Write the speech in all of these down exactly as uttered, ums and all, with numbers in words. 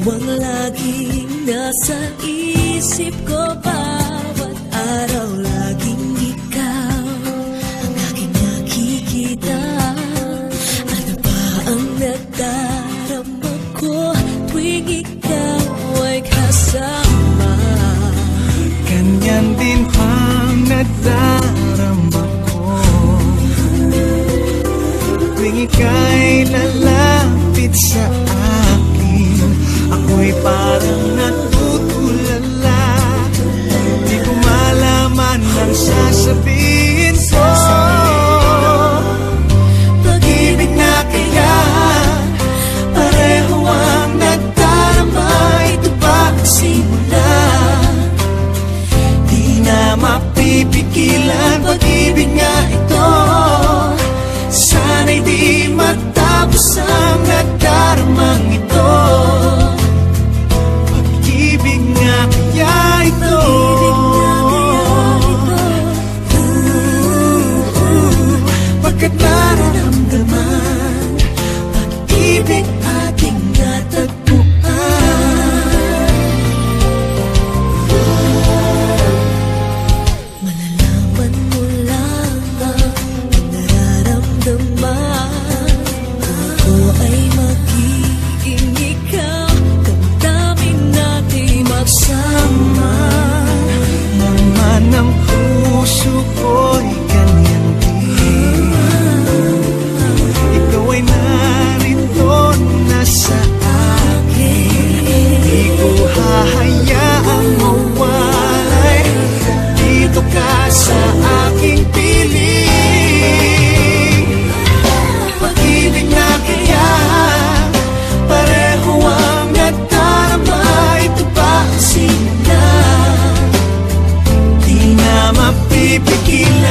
ang laging nasa isip ko. Bawat araw laging ikaw ang aking nakikita. Ano ba ang nadarama ko tuwing ikaw ay kasama? Ganyan din ang nadarama ko tuwing ika'y lalapit sa akin. Ako'y parang natutulala, di ko malaman ang sasabihin ko. Pag-ibig na kaya pareho ang nadarama. Ito ba ang simula? Di na mapipigilan. Pag-ibig nga ito, sana'y di matapos ang nadaramang ito. Pag-ibig nga kaya ito, pagkat nararamdaman pag-ibig ating natagpuan. Malalaman mo lang ang nararamdaman. Ako ay magiging ikaw, damdamin natin magsama. Naman ang puso ko'y ganyan din. Ikaw ay narito na sa akin. Di ko hahayaang mawalay. Dito ka sa aking piling. Pag-ibig na kaya pareho ang nadarama. Ito ba ang simula? Di na mapipigilan.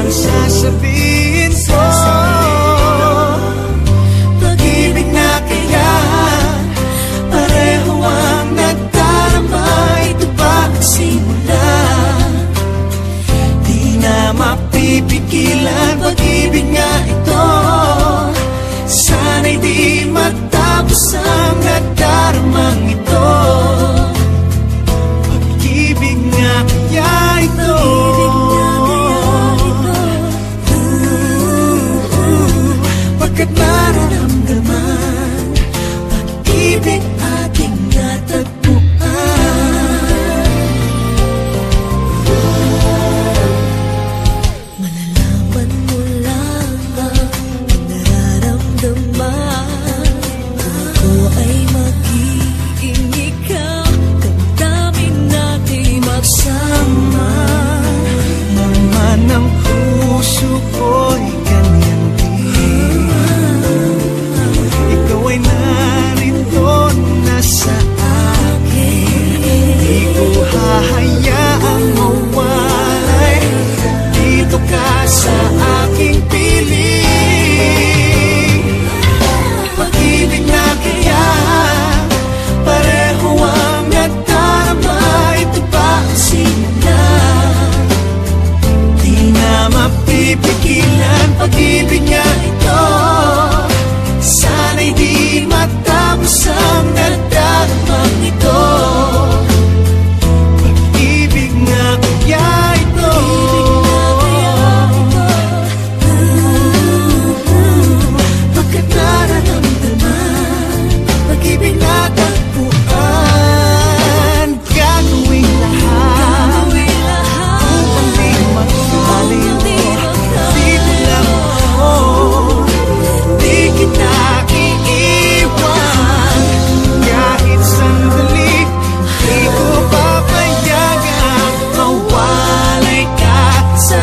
ang sasabihin ko. Pag-ibig na kaya pareho ang nagdarama. Ito ba ang simula? Di na mapipigilan. Pag-ibig nga ito, sana'y di matapos ang nagdaramang ito. Pag-ibig nga kaya ito, pagkat nararamdaman, pag-ibig ating natagpuan. Malalaman mo lang ang nararamdaman. Ako ay magiging ikaw, damdamin natin magsama. Naman ang puso ko'y ganyan din. Ikaw ay narito na sa akin. Di ko hahayaang mawalay. Dito ka sa aking piling. Pag-ibig na kaya pareho ang nagdarama. Ito ba ang simula? Di na mapipigilan. Pag-ibig nga ito, sana'y di matapos ang nagdaramang ito. Pag-ibig nga kaya ito, pagkat nararamdaman, pag-ibig na tagpuan. Gagawin lahat upang di magkaliw. Dito lang ako, di kita iiwan. Kahit sandali, di ko papayagang mawalay ka sa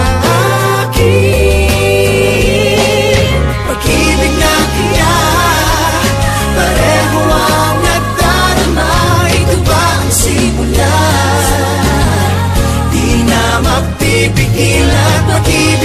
akin. Pag-ibig na kaya pareho ang nagdarama. Ito ba ang simula? Di na mapipigilan. Pag-ibig